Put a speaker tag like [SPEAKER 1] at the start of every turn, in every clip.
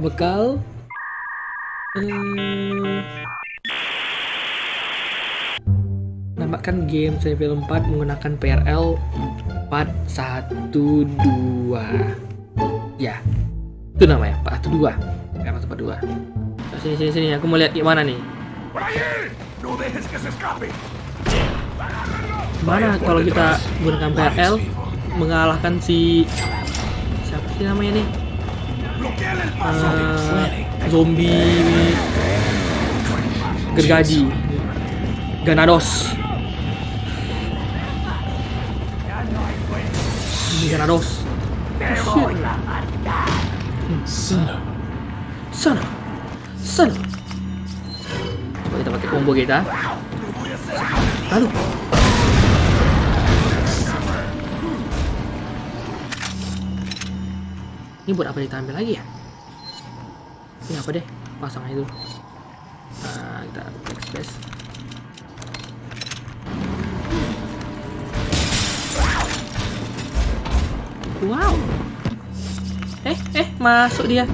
[SPEAKER 1] bekal. Nampakkan game level 4 menggunakan PRL 412. Ya, itu namanya 412. PRL 412. Sini, aku mau lihat gimana nih. Gimana kalau kita menggunakan PRL mengalahkan si siapa sih namanya nih? Zombie gergaji Ganados. Sana. Coba kita pakai combo kita. Lalu. Ini buat apa kita ambil lagi ya? Ini apa deh? Pasang aja dulu. Nah, kita backspace. Wow. Masuk dia.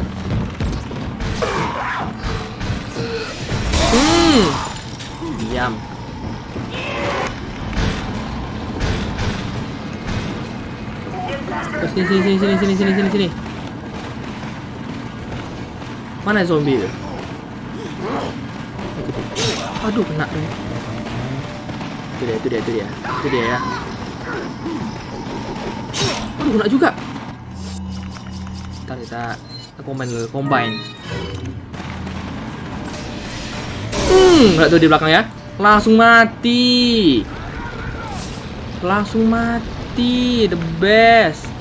[SPEAKER 1] Diam. Sini. Mana zombie itu? Aduh, kena dong. Itu dia ya. Aduh, kena juga. Ntar kita combine. Nggak tuh di belakang ya. Langsung mati. The best.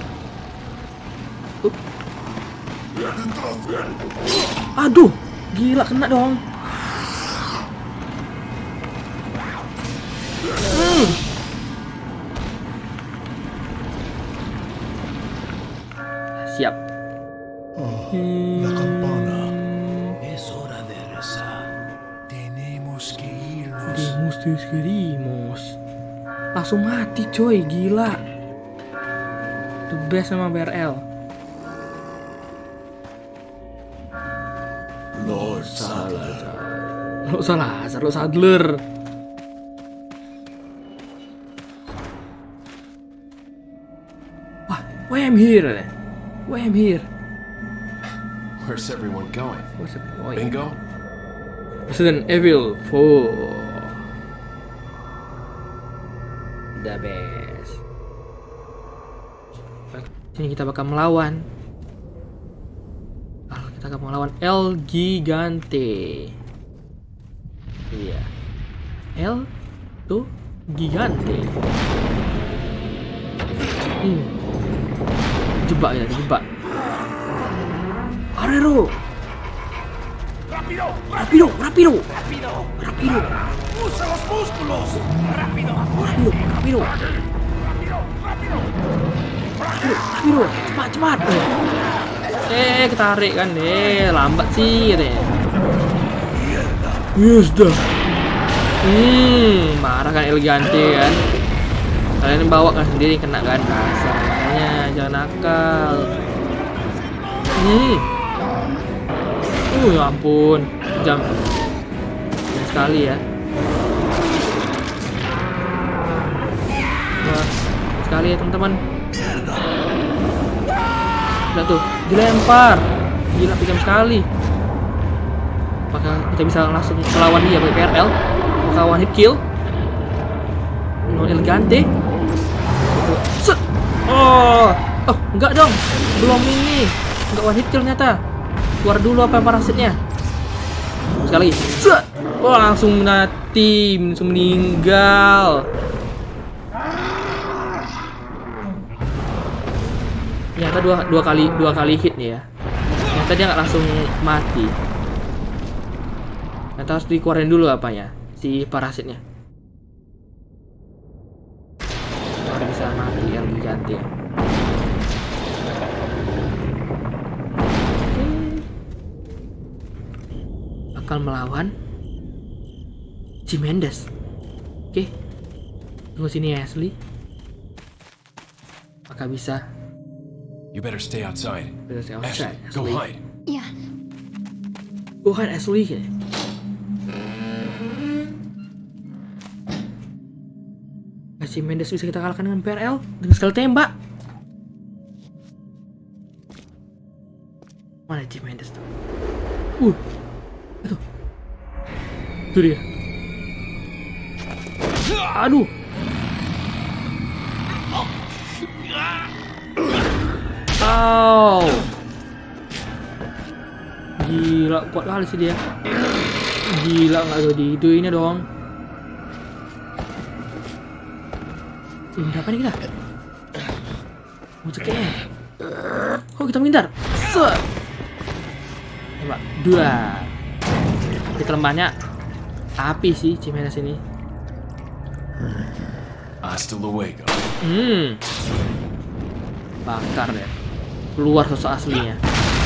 [SPEAKER 1] Aduh, gila kena dong. Siap.
[SPEAKER 2] La campana. Es hora de rezar. Tenemos que irnos.
[SPEAKER 1] Langsung mati coy, gila. The best sama BRL.
[SPEAKER 2] Lord Salazar.
[SPEAKER 1] Lord Sadler. Why I'm here?
[SPEAKER 3] Where's everyone going? Bingo?
[SPEAKER 1] Resident Evil 4. The best. Sini kita bakal melawan. Kita akan melawan El Gigante. Iya. El tuh Gigante. Jebak. Arero. Rápido.
[SPEAKER 2] Usa los músculos. Rápido.
[SPEAKER 1] Cepat. Ketarik kan deh, lambat sih katanya. Yes dah. Marah kan El Gigante kan. Kalian bawa kan sendiri kena kan. Makanya jangan nakal. Ya ampun, jam sekali ya. Wah, sekali ya teman-teman. Lihat tuh, dilempar. Gila, kejam sekali. Apakah kita bisa langsung melawan dia pakai PRL? Apakah one hit kill? El Gigante. Set. Oh, enggak dong. Belum ini. Enggak one hit kill ternyata. Keluar dulu apa parasitnya. Sekali lagi. Set. Oh, langsung mati, langsung meninggal. Ternyata dua kali hit nih ya. Ternyata dia nggak langsung mati. Ternyata harus dikeluarin dulu apanya, si parasitnya. Baru bisa mati yang diganti ya. Bakal melawan Jim Mendes. Oke. Tunggu sini ya Ashley. Apakah bisa?
[SPEAKER 3] You better stay outside.
[SPEAKER 1] Better stay outside,
[SPEAKER 3] Ashley, go
[SPEAKER 1] Ashley.
[SPEAKER 3] hide.
[SPEAKER 4] Yeah.
[SPEAKER 1] Bukan asli ya. Jim Mendes bisa kita kalahkan dengan PRL dengan sekali tembak. Mana Jim Mendes tuh? Itu. Itu dia. Aduh. Gila, kuat kali sih dia. Gila nggak tuh di itu ini dong. Berapa nih kita? Mau ceknya. Oh kita menghindar. Coba 2. Di kelemahannya api sih Cimenes ini.
[SPEAKER 3] Hasta luego.
[SPEAKER 1] Bakar deh. Keluar sosok aslinya.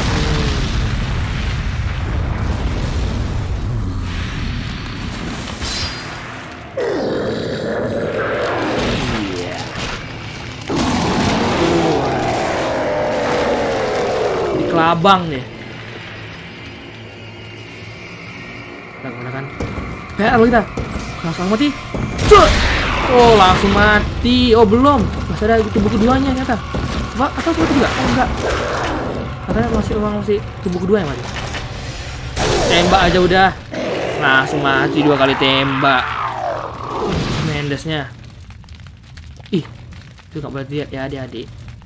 [SPEAKER 1] Kelabang nih. Kita gunakan PRL kita. Langsung mati. Oh langsung mati. Oh belum. Masih ada tubuh keduanya ternyata. Apa? Atau mati juga? Oh enggak. Katanya masih tubuh kedua yang mati. Tembak aja udah. Langsung mati 2 kali tembak. Mendesnya. Ih. Itu nggak boleh lihat ya adik-adik.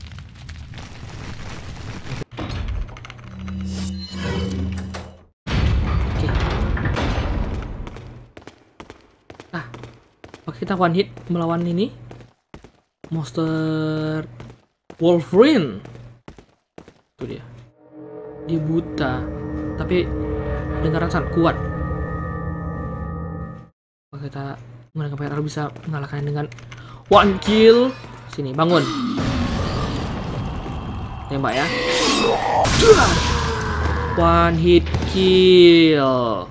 [SPEAKER 1] Oke, kita one hit melawan ini monster Wolverine. Itu dia. Dia buta, tapi dengaran sangat kuat. Oke, kita menggunakan PRL bisa mengalahkan dengan one kill. Sini, bangun. Tembak ya. One hit kill.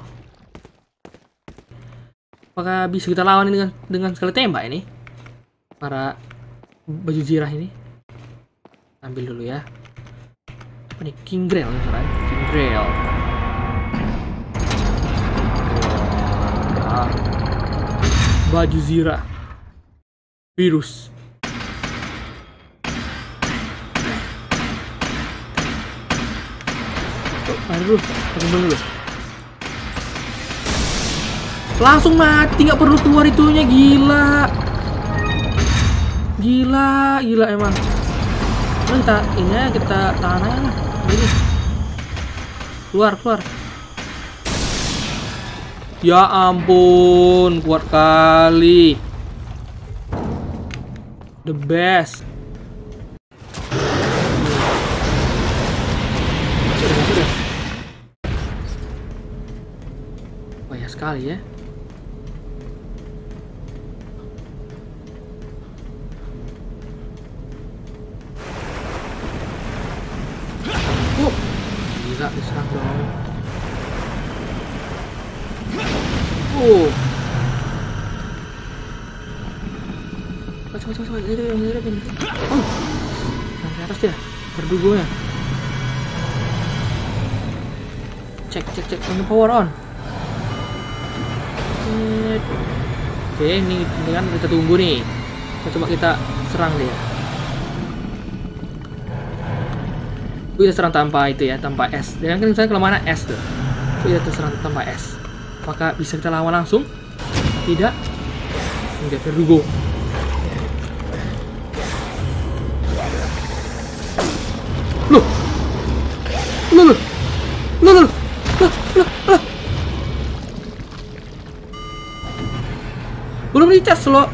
[SPEAKER 1] Apakah bisa kita lawan dengan sekali tembak ini? Para baju zirah ini. Ambil dulu ya. Apa nih? King Grail kan? King Grail. Wah. Baju zirah. Virus. Aduh, dulu. Langsung mati, nggak perlu keluar itunya, gila. Gila emang. Nah, kita tahan aja lah. Ini. Keluar. Ya ampun, kuat kali. The best. Sudah. Banyak sekali ya. Gila, diserang dong. Coba. Oh, sampai atas dia. Berdugonya. Cek. Power on. Oke, ini kan kita tunggu nih. Coba kita serang dia. Kita serang tanpa itu ya, tanpa S. Dan kan misalnya kelemahan S tuh. Kita serang tanpa S. Apakah bisa kita lawan langsung? Tidak. Enggak, Verdugo. Loh. Belum dicas lo.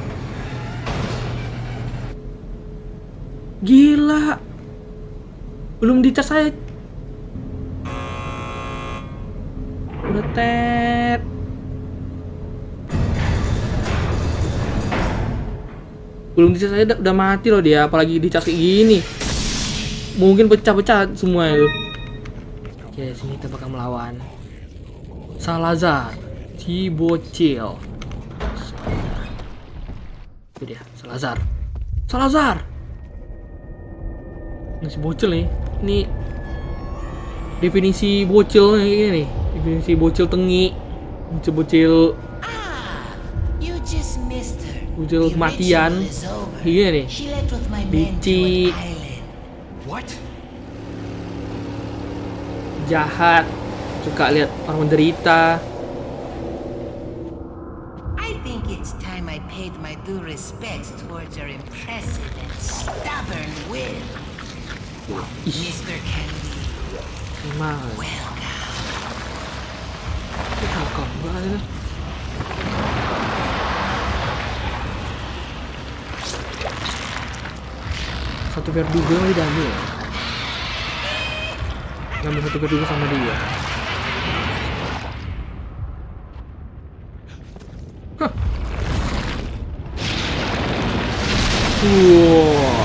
[SPEAKER 1] Gila. Belum dicas saya. Udah tet. Belum dicas saya udah mati loh dia, apalagi dicas kayak gini. Mungkin pecah-pecah semua itu. Oke, sini kita bakal melawan Salazar, si bocil. Itu dia, Salazar. Ini si bocil nih. Ini definisi bocil kayak gini nih. Ini si bocil tengi, bocil
[SPEAKER 4] You just missed her.
[SPEAKER 1] bocil
[SPEAKER 4] The
[SPEAKER 1] kematian.
[SPEAKER 4] ritual is over.
[SPEAKER 1] Iya nih.
[SPEAKER 4] She left with my men to
[SPEAKER 1] Licik.
[SPEAKER 4] an island.
[SPEAKER 3] What?
[SPEAKER 1] Jahat, suka lihat orang menderita.
[SPEAKER 4] I think it's time I paid my due respects towards your impressive and stubborn will. Mr. Kennedy,
[SPEAKER 1] Emang,
[SPEAKER 4] welcome.
[SPEAKER 1] welcome banget ini. Satu verdugo yang diambil ya? Ngambil satu verdugo sama dia. Hah. Wow.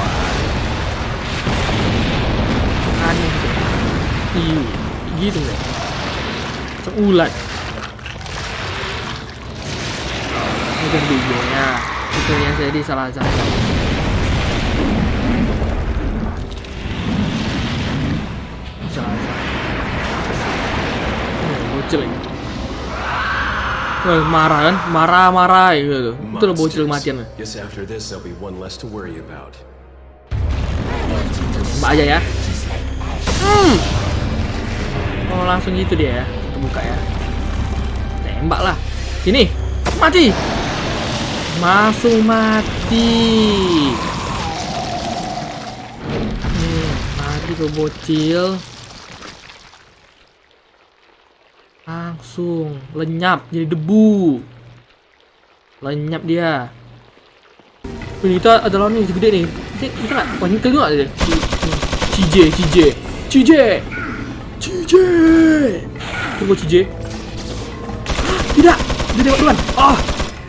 [SPEAKER 1] Aneh tuh. Iya, gitu ya. Seulat. Ini verdugonya. Itu yang jadi salah satu. Bocil ini. Wah, marah kan? Marah gitu. Itu loh bocil kematian.
[SPEAKER 3] Guess after this there'll be one less to worry about.
[SPEAKER 1] Mbak aja ya. Oh, langsung gitu dia ya. Kita buka ya. Tembak lah. Sini. Mati. Masuk mati. Mati tuh bocil. Langsung lenyap jadi debu. Lenyap dia. Ini kita ada lawan nih segede nih. Kita nggak panik kali nggak deh. CJ. Tunggu CJ. Tidak. Dia tembak duluan. Oh.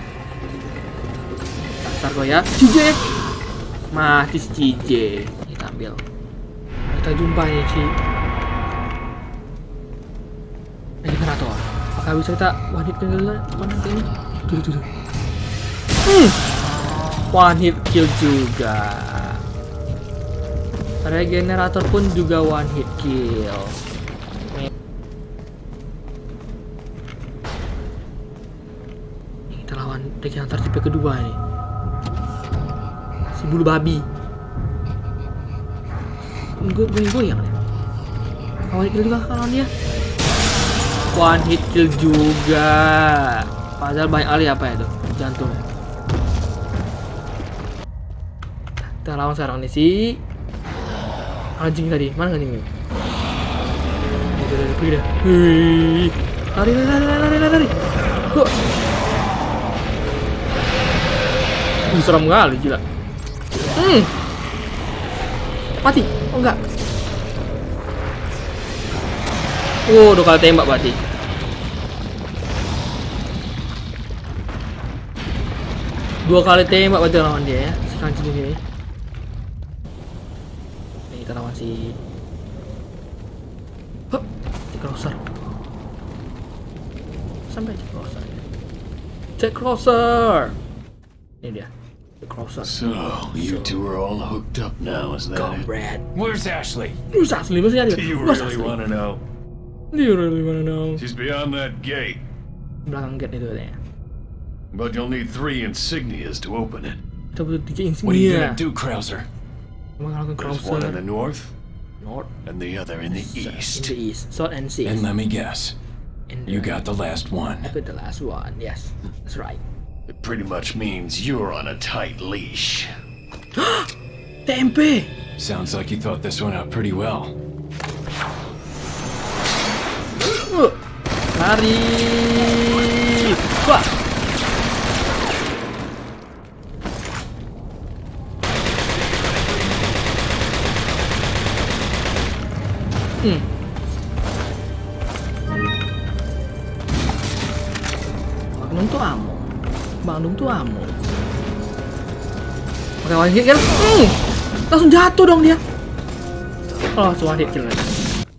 [SPEAKER 1] Dasar kau ya. CJ. Mati si CJ. Kita ambil. Kita jumpa nih si generator. Apakah bisa kita one hit kill ini? Tuh. One hit kill juga. Regenerator pun juga one hit kill. Kita lawan regenerator tipe kedua nih. Si bulu babi. Goyang nih. One hit kill juga lawan dia. One hit kill juga. Padahal banyak kali apa ya tuh jantungnya. Kita lawan sekarang nih si anjing tadi. Mana anjing ini? Udah pergi dah. Hei. Lari. Kok? Seram kali gila. Mati. Oh enggak. Oh, 2 kali tembak berarti. Dua kali tembak berarti lawan dia ya. Si kancing ini. Nih kita lawan si Crosser. Sampai Jack Crosser. Ini dia. The Crosser.
[SPEAKER 2] So, you two are all hooked up now, is that it?
[SPEAKER 1] Comrade.
[SPEAKER 2] Where's Ashley?
[SPEAKER 1] Who's Ashley? Masih ada.
[SPEAKER 2] Do you
[SPEAKER 1] Where's
[SPEAKER 2] really
[SPEAKER 1] Ashley?
[SPEAKER 2] want to know?
[SPEAKER 1] Do you really wanna know?
[SPEAKER 2] She's beyond that gate,
[SPEAKER 1] Belakang gate itu ya.
[SPEAKER 2] but you'll need 3 insignias to open it.
[SPEAKER 1] Kita butuh 3
[SPEAKER 2] What are you
[SPEAKER 1] insignia.
[SPEAKER 2] gonna do, Krauser?
[SPEAKER 1] Mengalahkan
[SPEAKER 2] There's one in the
[SPEAKER 1] Crosser.
[SPEAKER 2] north
[SPEAKER 1] North.
[SPEAKER 2] and the other in the
[SPEAKER 1] In
[SPEAKER 2] east.
[SPEAKER 1] the east. South and east.
[SPEAKER 2] And let me guess, you got the last one.
[SPEAKER 1] I got the last one. Yes, that's right.
[SPEAKER 2] It pretty much means you're on a tight leash.
[SPEAKER 1] TMP.
[SPEAKER 3] Sounds like you thought this one out pretty well.
[SPEAKER 1] Lari. Wah. Bandung tuh amo. Oke, one hit kill. Langsung jatuh dong dia. Oh, langsung one hit kill lagi.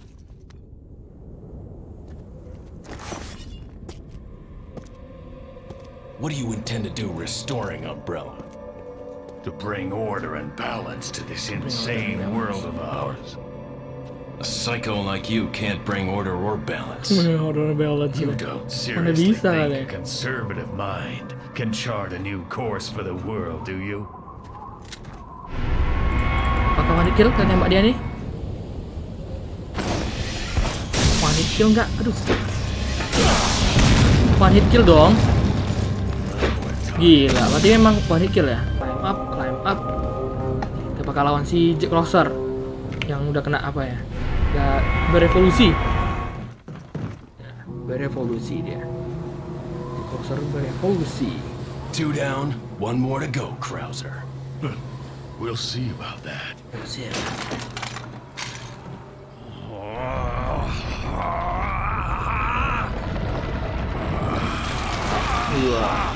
[SPEAKER 2] What do you intend to do restoring Umbrella? To bring order and balance to this insane world of ours.
[SPEAKER 3] A psycho like you can't bring order or balance.
[SPEAKER 1] Order balance.
[SPEAKER 2] You don't
[SPEAKER 1] Mana
[SPEAKER 2] seriously
[SPEAKER 1] bisa
[SPEAKER 2] think
[SPEAKER 1] deh.
[SPEAKER 2] a conservative mind can chart a new course for the world, do you?
[SPEAKER 1] Apakah one hit kill? Kita tembak dia nih. One hit kill nggak? Aduh. One hit kill dong. Gila, berarti memang one hit kill ya. Climb up, climb up. Kita bakal lawan si Jack Crosser yang udah kena apa ya? Udah berevolusi. Ya, berevolusi dia. Jack Crosser berevolusi.
[SPEAKER 3] 2 down, 1 more to go, Krauser.
[SPEAKER 2] We'll see about that.
[SPEAKER 1] Sip. Wah.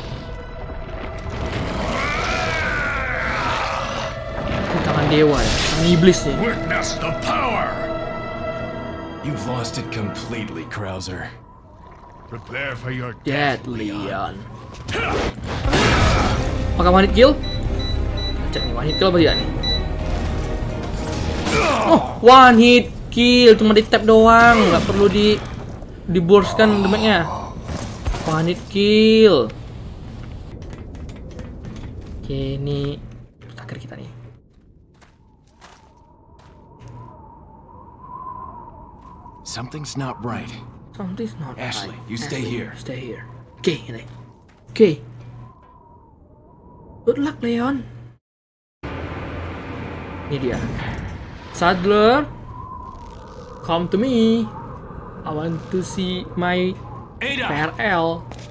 [SPEAKER 1] Ini tangan dewa ya, tangan iblis nih.
[SPEAKER 2] Witness the power!
[SPEAKER 3] You've lost it completely, Krauser.
[SPEAKER 2] Prepare for your
[SPEAKER 1] Dead Leon. Apakah one hit kill? Cek nih, one hit kill apa tidak nih? Oh, one hit kill, cuma di tap doang, nggak perlu di burstkan damage-nya. One hit kill. Oke, ini akhir kita nih.
[SPEAKER 3] Something's not right.
[SPEAKER 1] Something's not
[SPEAKER 3] Ashley,
[SPEAKER 1] right.
[SPEAKER 3] you stay here.
[SPEAKER 1] Stay here. Oke, ini. Oke. Good luck, Leon. Ini dia. Sadler, come to me. I want to see my
[SPEAKER 3] Ada!
[SPEAKER 1] PRL.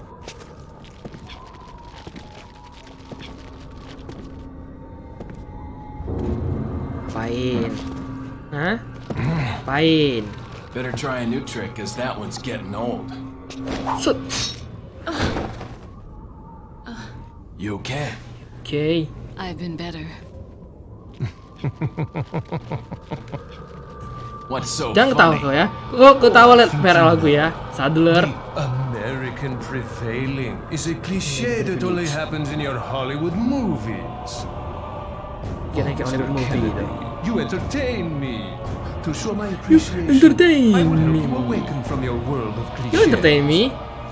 [SPEAKER 1] Apain? Hah? Apain?
[SPEAKER 3] Better try a new trick, cause that one's getting old.
[SPEAKER 1] Set.
[SPEAKER 3] You okay?
[SPEAKER 1] Oke.
[SPEAKER 5] I've been better.
[SPEAKER 3] What's so
[SPEAKER 1] Jangan ketawa
[SPEAKER 3] funny?
[SPEAKER 1] kau ya. Kau ketawa liat PRL aku ya. Sadler.
[SPEAKER 6] American prevailing is a cliche that only happens in your Hollywood movies.
[SPEAKER 1] Kira kayak Hollywood movie gitu.
[SPEAKER 6] You entertain me. To show my appreciation,
[SPEAKER 1] entertain
[SPEAKER 6] I will help
[SPEAKER 1] me.
[SPEAKER 6] you awaken from your world of cliché.
[SPEAKER 1] You entertain me.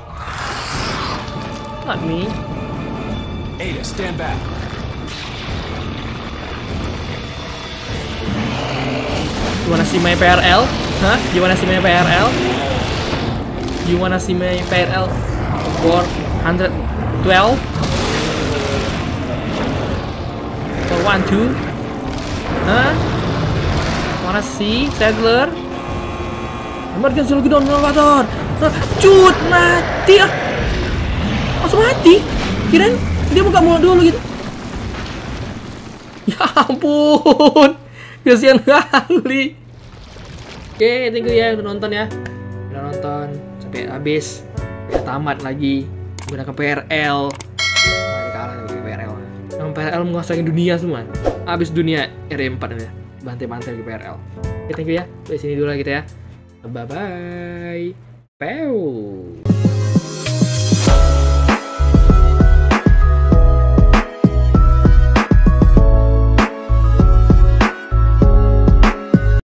[SPEAKER 1] Not me.
[SPEAKER 3] Ada, stand back.
[SPEAKER 1] You wanna see my PRL? Huh? You wanna see my PRL? You wanna see my PRL for 112? For 1-2? Huh? Wanna see Sadler? Emergency lockdown elevator. Cut, mati ah. Langsung mati. Kirain dia buka mulut dulu gitu. Ya ampun. Kasihan kali. Oke, thank you ya udah nonton ya. Udah nonton sampai habis. Sampai tamat lagi. Gunakan PRL. Nah, kalah lagi PRL. Yang PRL menguasai dunia semua. Habis dunia RE4 ya. Bantai-bantai di PRL. Oke, thank you ya. Sampai sini dulu lah kita ya. Bye bye. Pew.